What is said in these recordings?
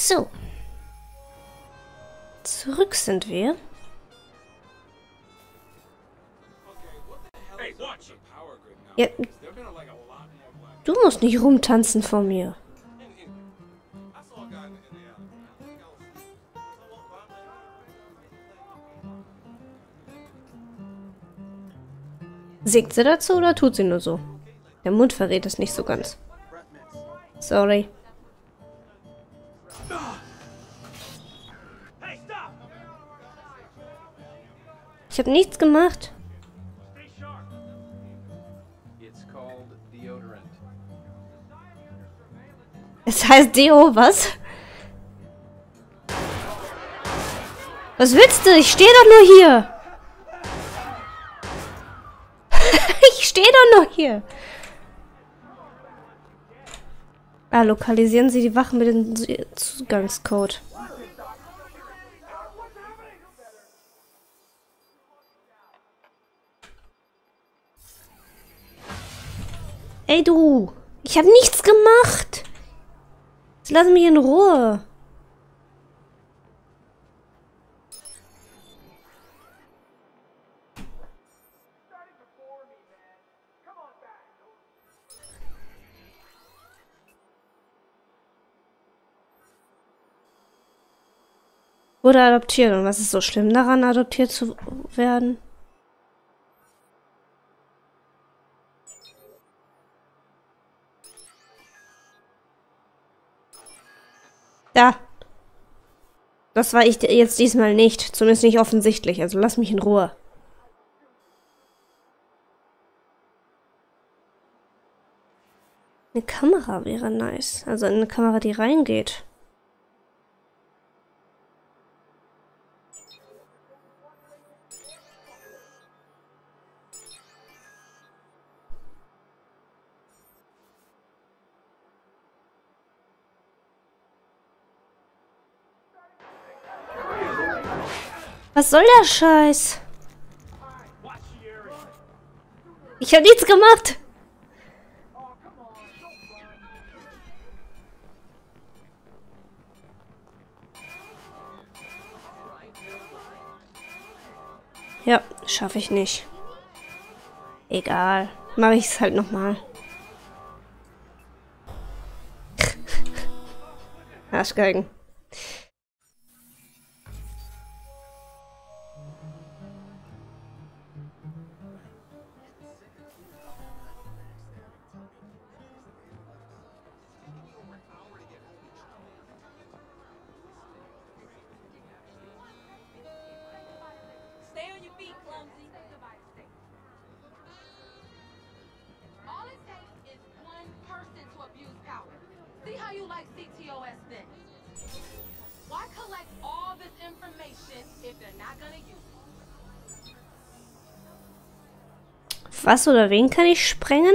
So. Zurück sind wir. Ja, du musst nicht rumtanzen vor mir. Singt sie dazu oder tut sie nur so? Der Mund verrät es nicht so ganz. Sorry. Ich habe nichts gemacht. Es heißt Deo, was? Was willst du? Ich stehe doch nur hier. Ich stehe doch nur hier. Ah, lokalisieren Sie die Wachen mit dem Zugangscode. Ey, du. Ich habe nichts gemacht. Jetzt lass mich in Ruhe. Wurde adoptiert. Und was ist so schlimm daran, adoptiert zu werden? Da. Das war ich jetzt diesmal nicht. Zumindest nicht offensichtlich. Also lass mich in Ruhe. Eine Kamera wäre nice. Also eine Kamera, die reingeht. Was soll der Scheiß? Ich habe nichts gemacht. Ja, schaffe ich nicht. Egal. Mache ich es halt nochmal. Arschgeigen. Was oder wen kann ich sprengen?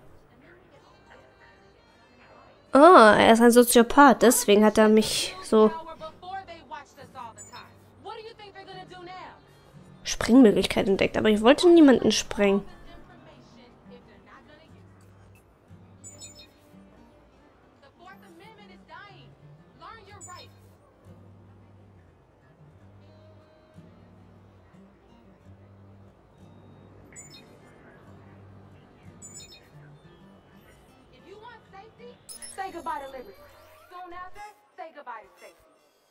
Oh, er ist ein Soziopath, deswegen hat er mich so Sprengmöglichkeit entdeckt. Aber ich wollte niemanden sprengen. Say goodbye to liberty. Soon after, say goodbye to safety.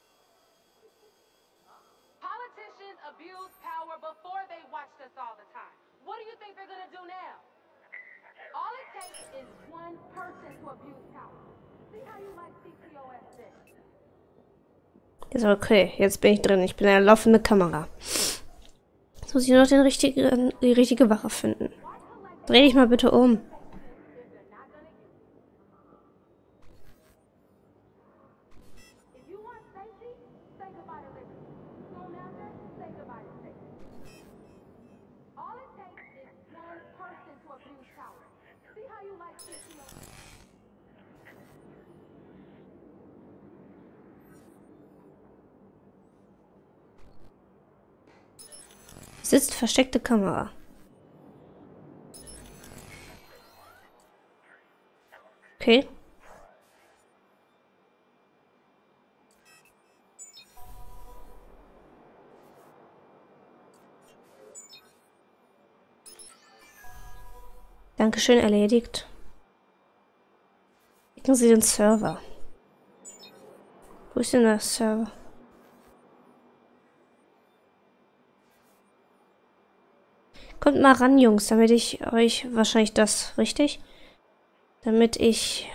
Politicians abuse power before they watched us all the time. What do you think they're gonna do now? All it takes is one person to abuse power. See how you like CTOS then? Ist okay, jetzt bin ich drin. Ich bin eine laufende Kamera. Jetzt muss ich nur noch die richtige Wache finden. Dreh dich mal bitte um. Sitzt versteckte Kamera. Okay. Dankeschön, erledigt. Klicken Sie den Server. Wo ist denn der Server? Kommt mal ran, Jungs, damit ich euch... Wahrscheinlich das, richtig? Damit ich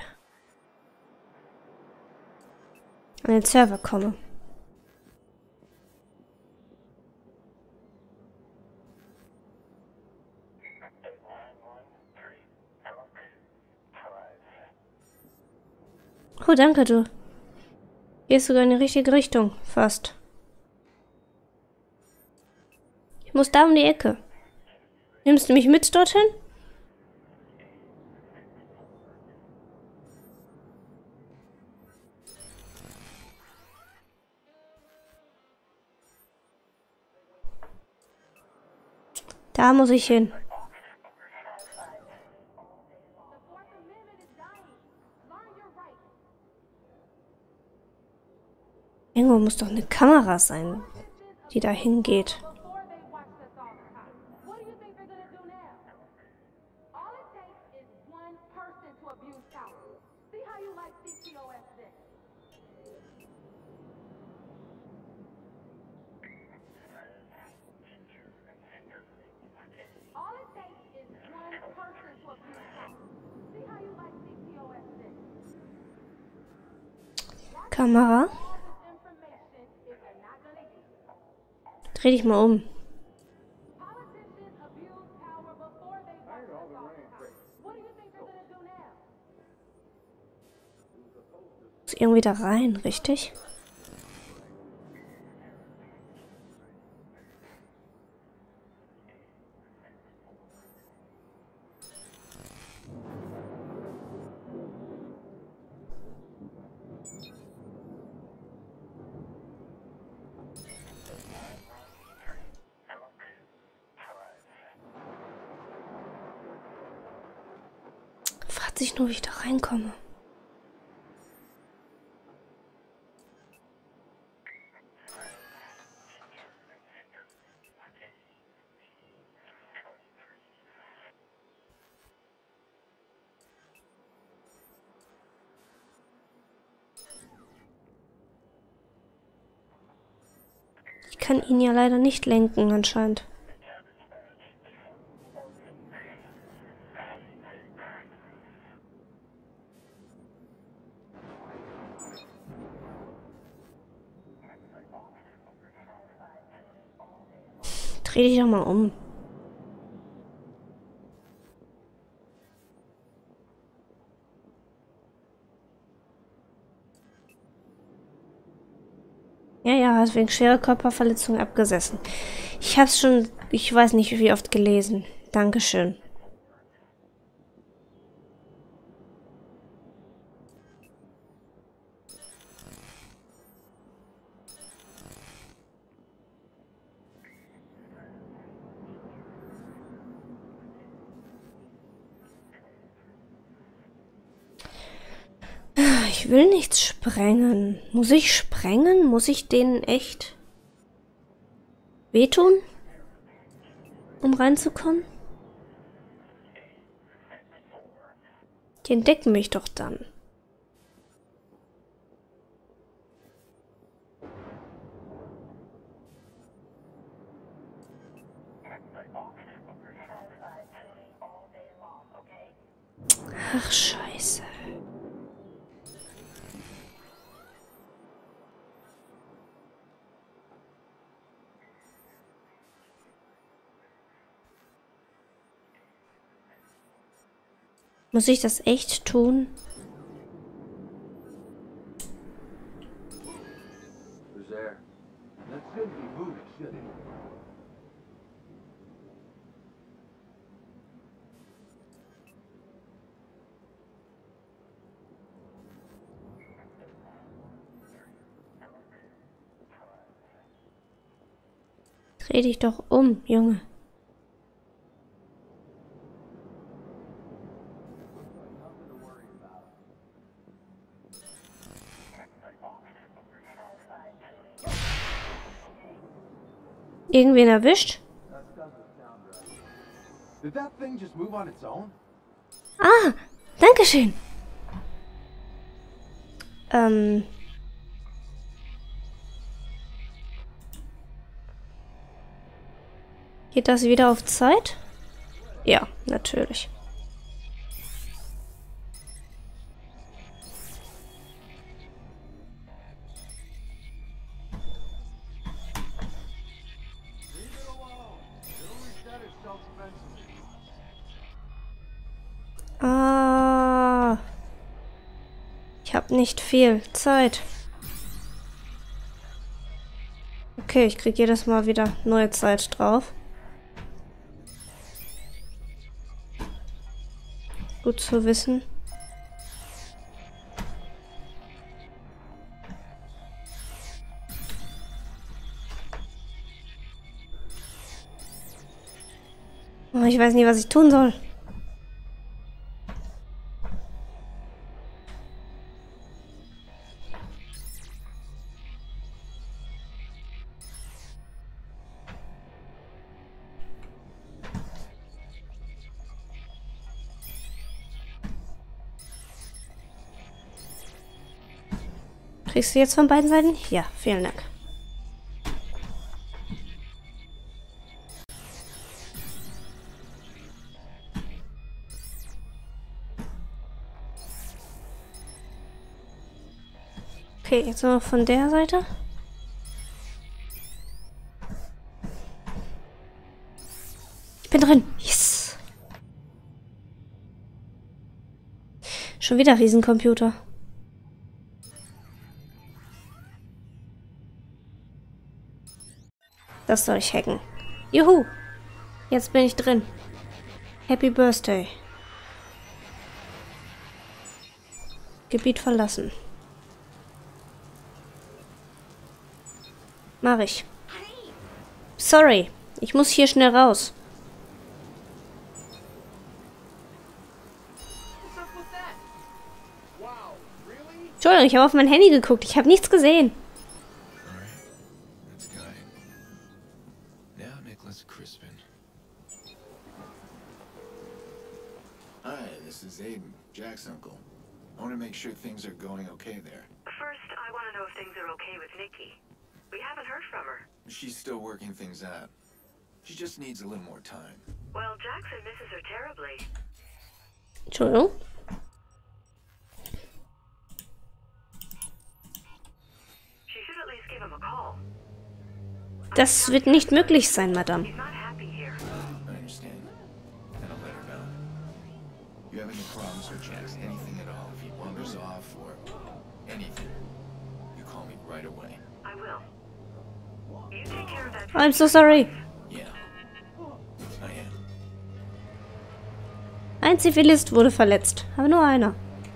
an den Server komme. Oh, danke, du. Gehst sogar in die richtige Richtung. Fast. Ich muss da um die Ecke. Nimmst du mich mit dorthin? Da muss ich hin. Irgendwo muss doch eine Kamera sein, die da hingeht. Before they watched us all the time. What do you think they're gonna do now? All it takes is one person to abuse power. See how you like CTOS then? All it takes is one person to abuse power. See how you like CTOS then? Kamera. All this information if you're not gonna use it. Dreh dich mal um. Politicians abuse power before they watch us all the time. What do you think they're gonna do now? Muss irgendwie da rein, richtig? Fragt sich nur, wie ich da reinkomme. Ich kann ihn ja leider nicht lenken, anscheinend. Dreh dich doch mal um. Ja, ja, hast wegen schwerer Körperverletzung abgesessen. Ich hab's schon, ich weiß nicht wie oft gelesen. Dankeschön. Ich will nichts sprengen. Muss ich sprengen? Muss ich denen echt wehtun? Um reinzukommen? Die entdecken mich doch dann. Ach, scheiße. Muss ich das echt tun? Who's there? That shouldn't be moving, should it? Dreh dich doch um, Junge. Irgendwen erwischt? Did that thing just move on its own? Ah, Dankeschön. Geht das wieder auf Zeit? Ja, natürlich. Ah, ich habe nicht viel Zeit. Okay, ich kriege jedes Mal wieder neue Zeit drauf. Gut zu wissen. Oh, ich weiß nie, was ich tun soll. Kriegst du jetzt von beiden Seiten? Ja, vielen Dank. Okay, jetzt noch von der Seite. Ich bin drin. Yes. Schon wieder Riesencomputer. Das soll ich hacken. Juhu. Jetzt bin ich drin. Happy Birthday. Gebiet verlassen. Mach ich. Sorry. Ich muss hier schnell raus. Entschuldigung, ich habe auf mein Handy geguckt. Ich habe nichts gesehen. Hi, this is Aiden, Jack's uncle. I want to make sure things are going okay there. First, I want to know if things are okay with Nikki. We haven't heard from her. She's still working things out. She just needs a little more time. Well, Jackson misses her terribly. Entschuldigung. She should at least give him a call. Das wird nicht möglich sein, Madame. He's not happy here. I understand. And I'll let her know. You have any problems with Jax, anything at all, if he wanders off or anything, you call me right away. I will. You take care of that. I'm so sorry. Yeah, I am. Ein Zivilist wurde verletzt. Aber nur einer.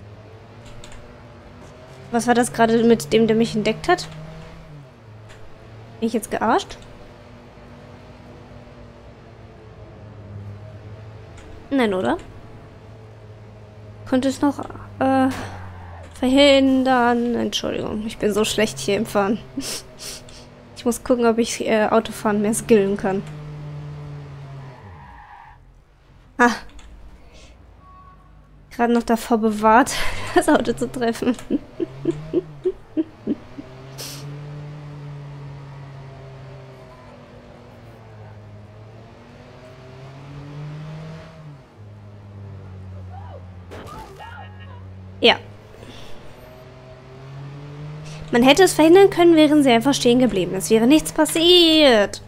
Was war das gerade mit dem, der mich entdeckt hat? Bin ich jetzt gearscht? Nein, oder? Konnte es noch verhindern? Entschuldigung, ich bin so schlecht hier im Fahren. Ich muss gucken, ob ich Autofahren mehr skillen kann. Ah. Gerade noch davor bewahrt, das Auto zu treffen. Ja. Man hätte es verhindern können, wären sie einfach stehen geblieben. Es wäre nichts passiert.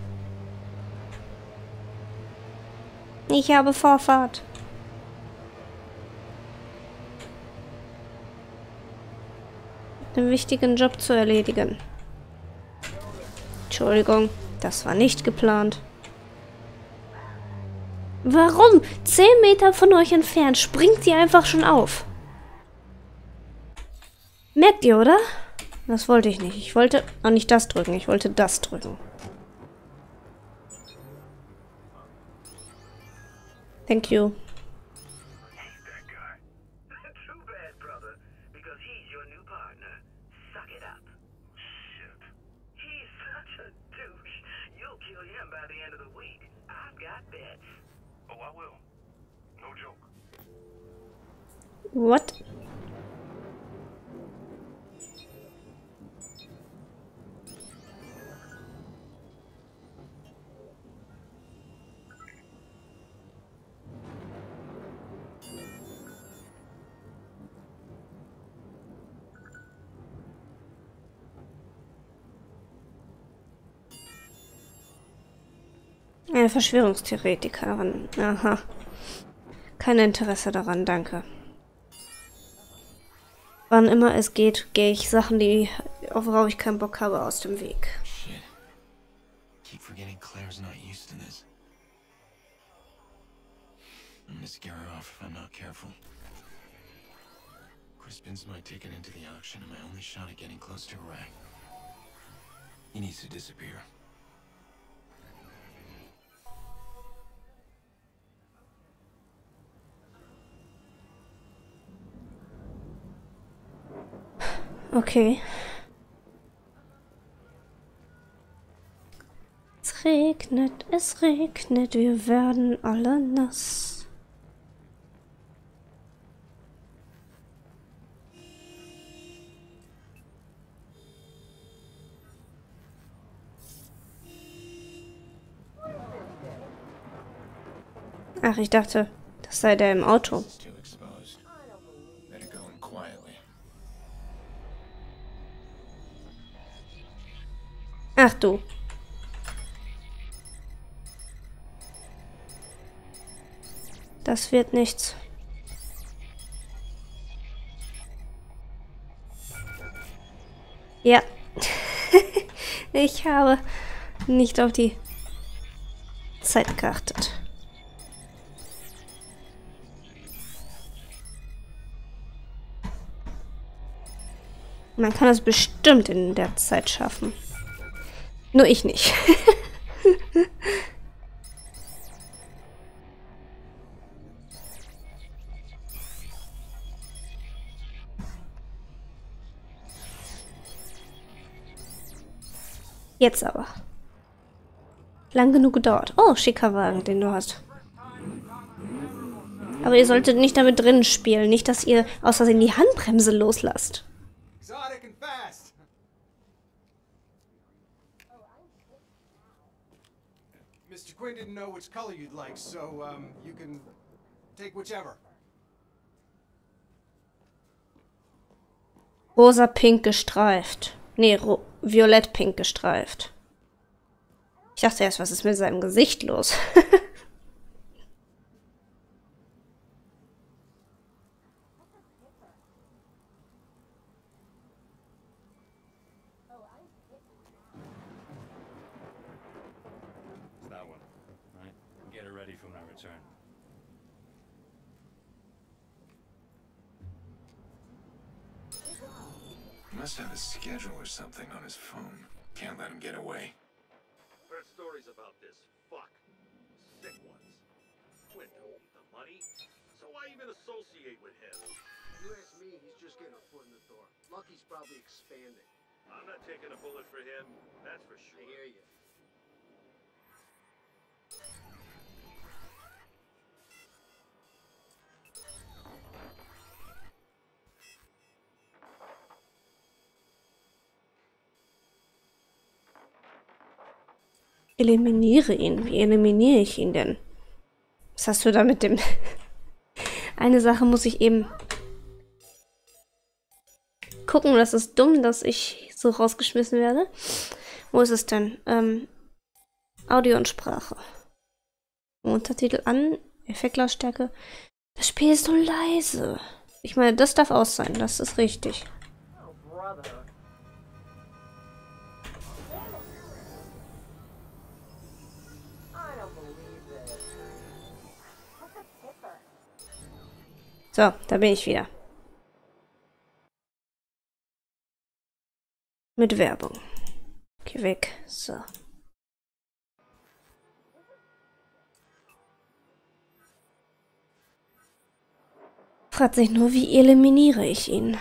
Ich habe Vorfahrt. Einen wichtigen Job zu erledigen. Entschuldigung, das war nicht geplant. Warum? 10 Meter von euch entfernt springt sie einfach schon auf. Merkt ihr, oder? Das wollte ich nicht. Ich wollte auch nicht das drücken. Ich wollte das drücken. Thank you. Too bad, brother, because he's your new partner. Suck it up. Shit. He's such a douche. You'll kill him by the end of the week. I've got bets. Oh, I will. No joke. What? Eine Verschwörungstheoretikerin. Aha. Kein Interesse daran, danke. Wann immer es geht, gehe ich Sachen, worauf ich keinen Bock habe, aus dem Weg. Shit. Keep forgetting Claire's not used to this. I'm gonna scare her off if I'm not careful. Crispin's my ticket into the auction and my only shot at getting close to Iraq. He needs to disappear. Okay. Es regnet, wir werden alle nass. Ach, ich dachte, das sei der im Auto. It's too exposed. Better go in quietly. Ach du. Das wird nichts. Ja. Ich habe nicht auf die Zeit geachtet. Man kann es bestimmt in der Zeit schaffen. Nur ich nicht. Jetzt aber. Lang genug gedauert. Oh, schicker Wagen, den du hast. Aber ihr solltet nicht damit drinnen spielen. Nicht, dass ihr aus Versehen die Handbremse loslasst. Exotic and fast. Mr. Quinn didn't know which color you'd like, so you can take whichever. Rosa-pink gestreift. Nee, violett-pink gestreift. Ich dachte erst, was ist mit seinem Gesicht los? It's that one. Right? Get her ready for my return. He must have a schedule or something on his phone. Can't let him get away. Heard stories about this fuck. Sick ones. Quinn don't need the money, so why even associate with him? You ask me, he's just getting a foot in the door. Lucky's probably expanding. I'm not taking a bullet for him, that's for I sure. hear you. Eliminiere ihn. Wie eliminiere ich ihn denn? Was hast du da mit dem... Eine Sache muss ich eben gucken. Das ist dumm, dass ich so rausgeschmissen werde. Wo ist es denn? Audio und Sprache. Untertitel an. Effektlautstärke. Das Spiel ist so leise. Ich meine, das darf aus sein. Das ist richtig. Oh, brother. I don't believe this. What's a pipper? So, da bin ich wieder. Mit Werbung. Geh weg. So. Fragt sich nur, wie eliminiere ich ihn?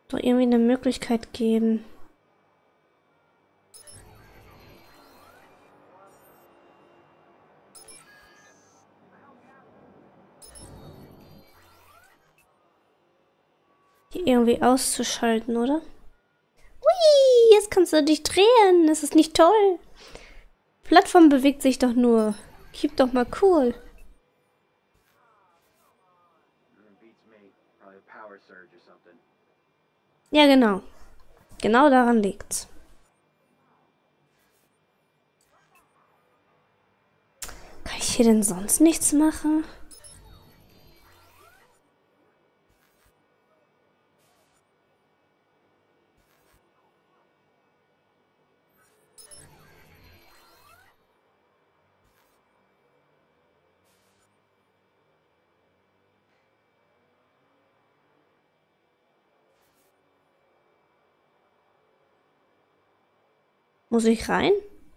Doch irgendwie eine Möglichkeit geben. Die irgendwie auszuschalten, oder? Hui, jetzt kannst du dich drehen. Das ist nicht toll. Die Plattform bewegt sich doch nur. Keep doch mal cool. Ja, genau. Genau daran liegt's. Kann ich hier denn sonst nichts machen? Muss ich rein?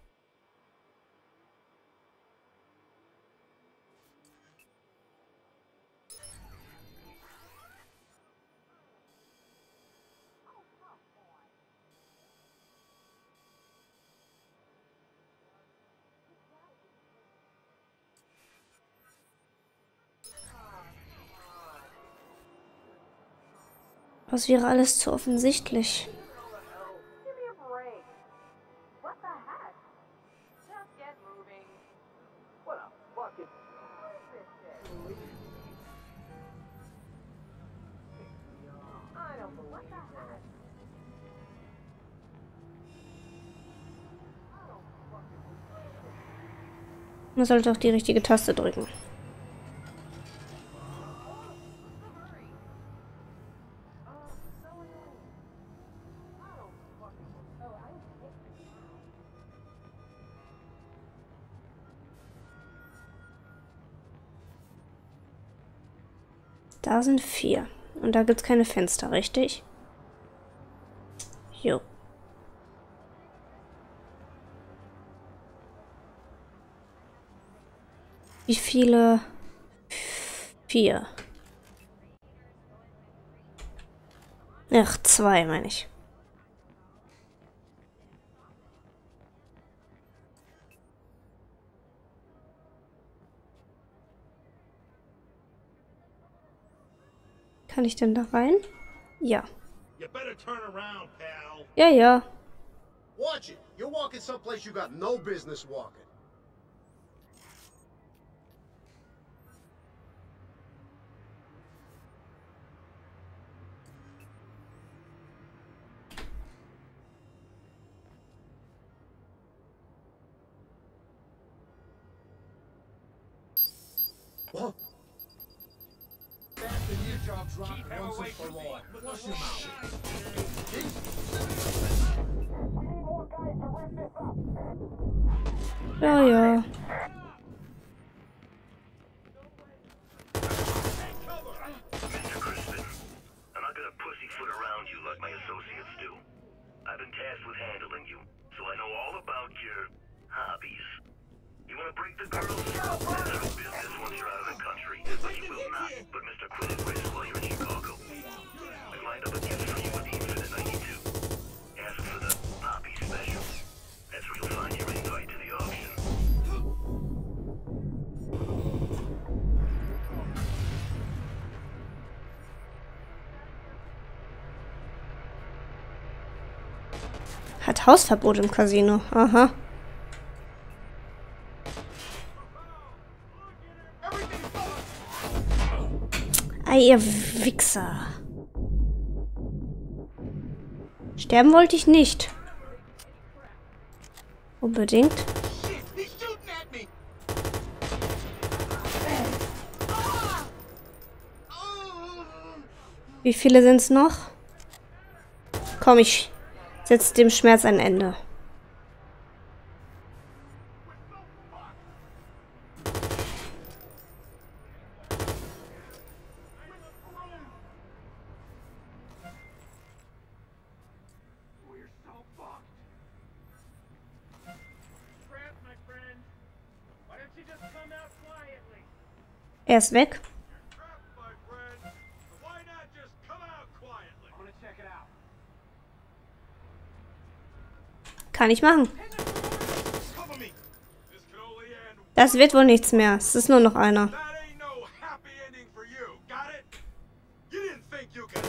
Das wäre alles zu offensichtlich. Give me a break. What the heck? Just get moving. What a fucking... I don't believe what the heck? Man sollte auch die richtige Taste drücken. Da sind 4. Und da gibt's keine Fenster, richtig? Jo. Wie viele? 4. Ach, 2 meine ich. Kann ich denn da rein? Ja. You better turn around, pal. Ja, ja. Watch it. You're walking someplace you got no business walking. Whoa. Ja, ja. Mr. Crispin, I'm not gonna pussyfoot around you like my associates do. I've been tasked with handling you, so I know all about your hobbies. You wanna break the girls? That's no business once you're out of the country, but you will not put Mr. Quinn at risk while you're in Chicago. I lined up a gift for you with the Infinite 92. Ask for the Poppy Special. That's where you'll find your invite to the auction. Hat Hausverbot im Casino. Aha. Ei, ihr Wichser. Sterben wollte ich nicht. Unbedingt. Wie viele sind es noch? Komm, ich setze dem Schmerz ein Ende. Er ist weg. Trapped, my friend. Why not just come out quietly? I'm gonna check Kann ich machen. Cover me. This can only end. Das wird wohl nichts mehr. Es ist nur noch einer. That ain't no happy ending for you. Got it? You didn't think you could.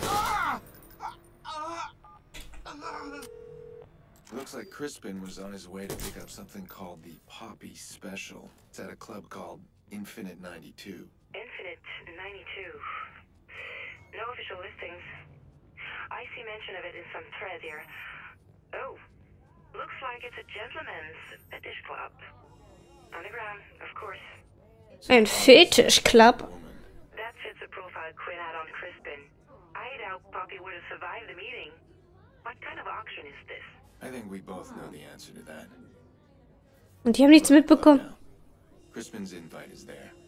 Looks like Crispin was on his way to pick up something called the Poppy Special. It's at a club called Infinite 92. Infinite 92. No official listings. I see mention of it in some thread here. Oh, looks like it's a gentleman's fetish club. Underground, of course. Ein Fetischclub. That fits the profile Quinn had on Crispin. I doubt Poppy would have survived the meeting. What kind of auction is this? I think we both know the answer to that. Und die haben nichts mitbekommen. Crispin's invite is there.